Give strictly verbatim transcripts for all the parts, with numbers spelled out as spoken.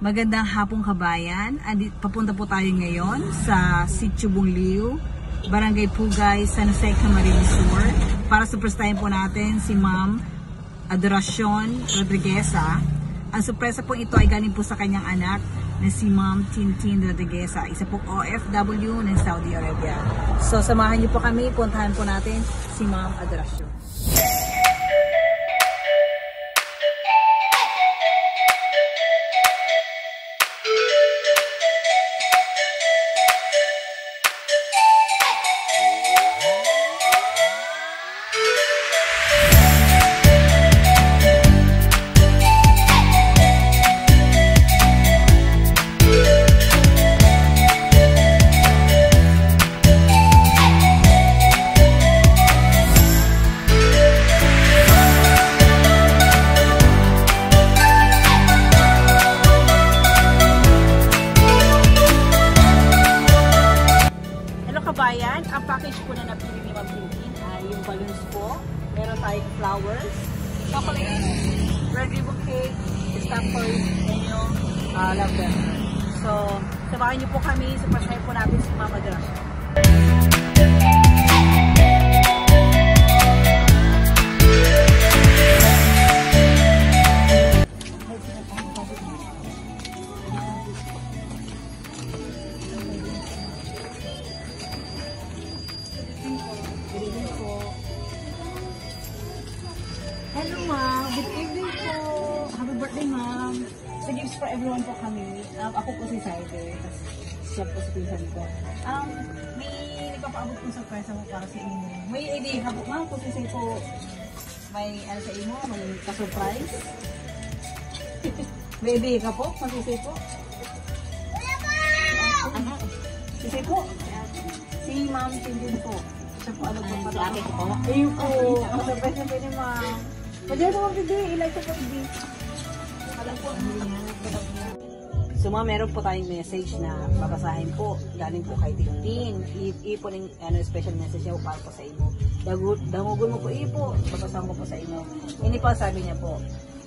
Magandang hapong kabayan. Andi, papunta po tayo ngayon sa Sitio Bungliw, Barangay Pugay, San Jose, Camarines Sur para surpresahin po natin si Ma'am Adoracion Rodrigueza. Ang surpresa po ito ay galing po sa kanyang anak na si Ma'am Tintin Rodrigueza, isa pong O F W ng Saudi Arabia. So samahan niyo po kami, puntahan po natin si Ma'am Adoracion. Kabayan, ang package po na napili ni Ma'am Tintin ay yung balloons po, meron tayong flowers, chocolate, red ribbon cake, stampered, and yung uh, love letter. So, samahan niyo po kami sa pasyahe po natin si Ma'am Adoracion. Hello ma'am, good evening po. Happy birthday ma'am. So gifts for everyone po kami. Um, ako po si Sider, tapos siya po si pinsan ko. Um, may nagpapaabot po sa surprise mo para sa inyo. May idea ka po ma'am kung sisay po may ano sa inyo, may ka-surprise. May idea ka po kung sisay po? Ano? Sisay po? Si Ma'am Tintin po. Siya po ano po pa laki ko po. Ayun po, ka-surprise na po ni ma'am. Pwede mo mabigay, ilike ko po hindi. Alam po, so mga meron po tayong message na babasahin po. Galing po kay Tintin. Ipo ng ano, special message niya para po sa inyo. Damugol mo po ipo. Babasahin ko po sa inyo. Ini po sabi niya po.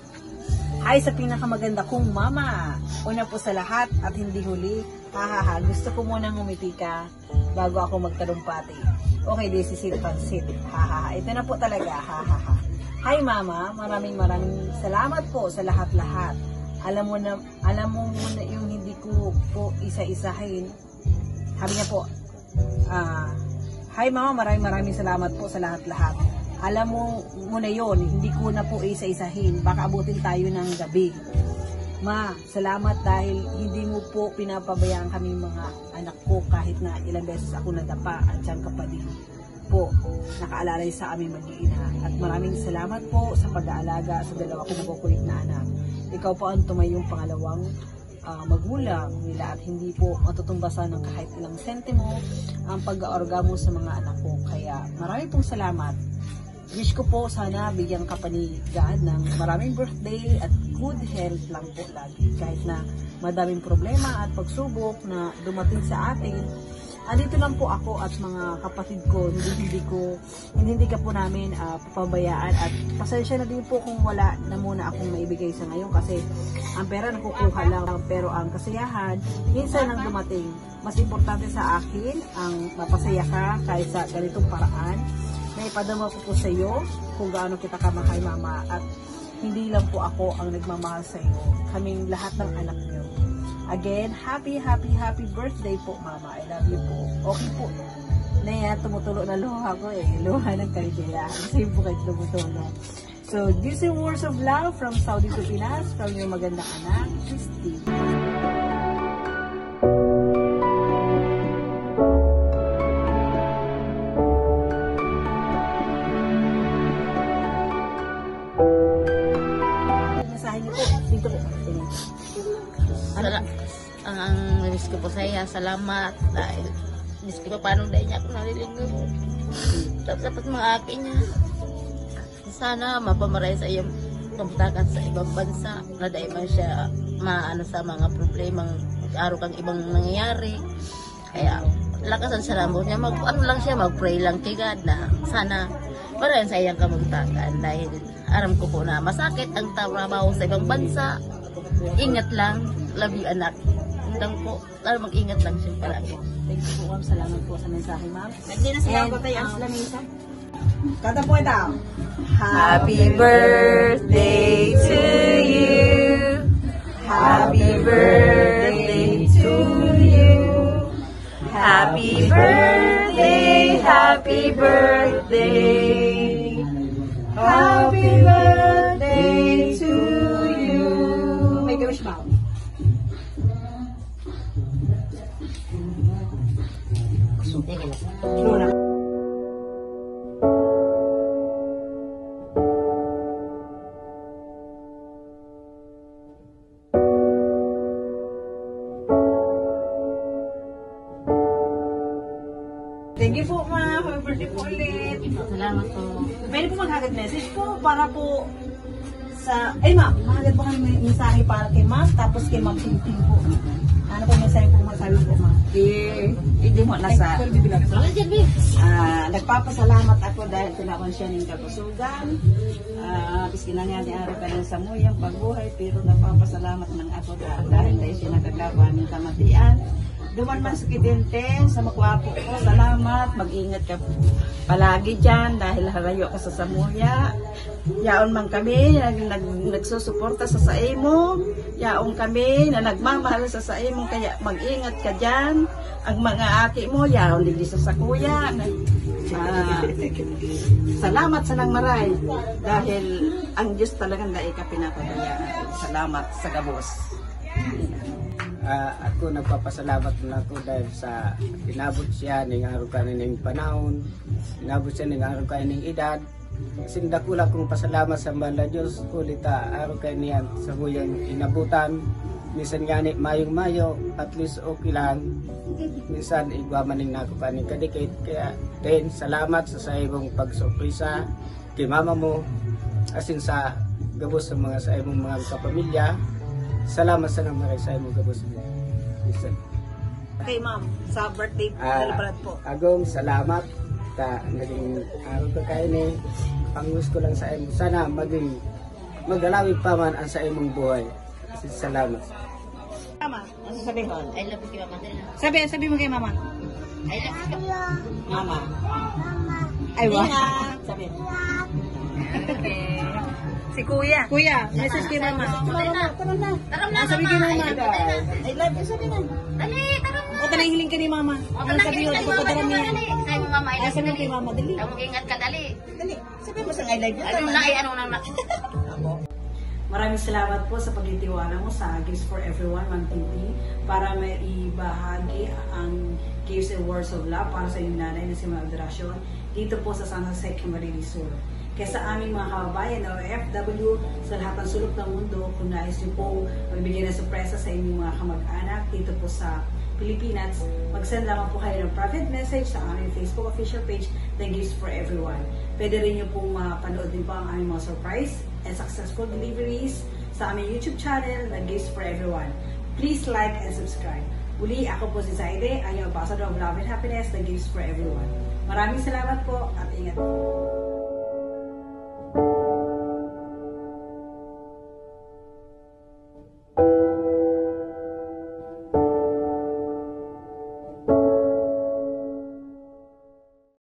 Hi sa pinakamaganda kong mama. Una po sa lahat at hindi huli. Hahaha, gusto ko munang umiti ka bago ako magtalumpati. Okay, this is it, pansit. Hahaha, ito na po talaga. Hahaha. Hi mama, maraming maraming salamat po sa lahat-lahat. Alam mo na, alam mo muna yung hindi ko po isa-isahin. Sabi niya po, uh, hi mama, maraming maraming salamat po sa lahat-lahat. Alam mo muna yon, hindi ko na po isa-isahin. Baka abutin tayo ng gabi. Ma, salamat dahil hindi mo po pinapabayaan kami mga anak ko kahit na ilang beses ako nadapa at siyang kapatid po nakaalalay sa aming mag-iina. At maraming salamat po sa pag-aalaga sa dalawa kong makukulit na anak. Ikaw po ang tumayong pangalawang uh, magulang nila at hindi po matutumbasan ng kahit ilang sentimo ang pag-aorga mo sa mga anak ko. Kaya maraming pong salamat. Wish ko po sana bigyan ka pa ni God ng maraming birthday at good health lang po lagi. Kahit na madaming problema at pagsubok na dumating sa atin, andito lang po ako at mga kapatid ko, hindi, hindi ko, hindi, hindi ka po namin uh, papabayaan at pasensya na din po kung wala na muna akong maibigay sa ngayon kasi ang pera nakukuha lang, pero ang kasiyahan, minsan ang dumating. Mas importante sa akin ang mapasaya ka kaysa ganitong paraan. Naipadama ko po sa iyo kung gaano kita kamahal mama at hindi lang po ako ang nagmamahal sa iyo. Kaming lahat ng anak niyo. Again, happy, happy, happy birthday po, Mama. I love you po. Okay po. Naya, tumutulo na luha ko eh. Luha ng Kalidela. Kasi po kayo tumutulo. So, this is words of love from Saudi to Pinas, from your magandang anak, Christy. Masahin niyo po. Dito po. Ano? Ang ang miss ko po sa iya, salamat dahil miss ko pa paano dahil niya ako nalilinggo. Tapos dapat mga akin niya. Sana mapamaray sa iyong pamutakan sa ibang bansa na dahil man siya maano sa mga problemang araw kang ibang nangyayari. Kaya lakasan sa lambot niya, mag, ano lang siya, mag-pray lang kay God na sana para sa iyang kamagtakan dahil aram ko po na masakit ang trabaho sa ibang bansa. ingat lang. Love you, anak. Hanggang po, lalo mag-ingat lang siya palagi. Thank you po, ma'am. Salamat po sa mensahe, ma'am. Hindi na sila And, ko tayo ang um, lamisa. Kata po ito. Happy birthday to you. Happy birthday to you. Happy birthday, happy birthday. Happy birthday to you. Make a wish, ma'am. Luna. Thank you po, ma'am. Happy birthday po ulit. Salamat po. Pwede po mag-hagad message po para po sa... Ay, ma'am, mahagad po kami may mensahe para kay ma'am, tapos kay ma'am Tintin po. Ano po mensahe po masabi po, ma'am? Eh, hindi mo nasa. Ah, nagpapasalamat ako dahil tinakon siya ng kagusugan. Ah, bis kinangyan araw ka lang sa muyang pagbuhay, pero nagpapasalamat ng ako dahil dahil siya nakagawa ng kamatian. Duman man sa kidente, sa magwapo ko, salamat, mag-ingat ka palagi dyan dahil harayo ka sa Samuya. Yaon man kami, nag, nag, nagsusuporta sa sae mo. Yaon kami na nagmamahal sa sae mo, kaya mag-ingat ka dyan. Ang mga aki mo, yaon digdi sa sakuya. Ah, salamat sa nang maray dahil ang Diyos talagang dai ka pinapataya. Salamat sa gabos. Uh, ako nagpapasalamat na ako dahil sa inabot siya ng araw kaning panahon, inabot siya ng araw kaning edad. Kasi dakula kong pasalamat sa bala Diyos ulit araw kaniyan sa muyang inabutan. Minsan nga ni mayong mayo, at least okay lang. Minsan igwamaning na ako kaning kadikit. Kaya din salamat sa sa imong pagsurpresa kay mama mo, asin sa gabos sa mga sa imong mga kapamilya. Salamat sa nang maray sa imong gabos. Listen. Okay, ma'am, sa birthday Ah, celebrate po. Agong salamat ta naging araw ka kay ni. Pangus ko lang sa imo sana maging magdalawig pa man ang sa imong buhay. Salamat. Mama, ano sabihin? I love you, Mama. Dali na. Sabi, sabi mo kay mama. I love you. Mama. Ay, wa. Sabi. Okay. Si Kuya. Kuya, message kay mama. Dali na. Tara na. Tara na, Ah, sabi kay Mama. mama. I love you, dali na. I love you, sabi na. Dali, tara na. O, tanay hiling ka ni mama. Ano sabi mo? Ikaw pa dara niya. Say mo, Mama, I Ay, love sabi you. mo kay mama, dali. Ikaw mag-ingat ka, dali. Dali. Sabi mo sa I love you. Ano na, ay, ano na, na. Maraming salamat po sa pagtitiwala mo sa Gifts for Everyone, Ma'am Tintin, para may ibahagi ang Gifts and Words of Love para sa inyong nanay na si Ma'am Adoracion dito po sa San Jose, Camarines Sur. Kaya sa aming mga kababayan na O F W sa lahat ng sulok ng mundo, kung nais niyo po magbigay ng sorpresa sa inyong mga kamag-anak dito po sa Pilipinas, mag-send lamang po kayo ng private message sa aming Facebook official page, The Gifts for Everyone. Pwede rin niyo pong mapanood din po ang aming mga surprise and successful deliveries sa aming YouTube channel, The Gifts for Everyone. Please like and subscribe. Uli, ako po si Zaide, ang iyong ambassador of love and happiness, The Gifts for Everyone. Maraming salamat po at ingat po.